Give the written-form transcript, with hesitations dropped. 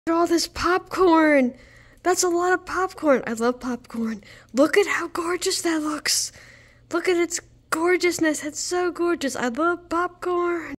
Look at all this popcorn. That's a lot of popcorn. I love popcorn. Look at how gorgeous that looks. Look at its gorgeousness. It's so gorgeous. I love popcorn.